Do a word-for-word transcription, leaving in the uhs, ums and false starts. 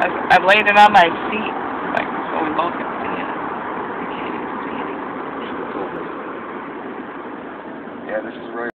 I've, I've laid it on my seat, like, so we both can see it. Yeah, this is right.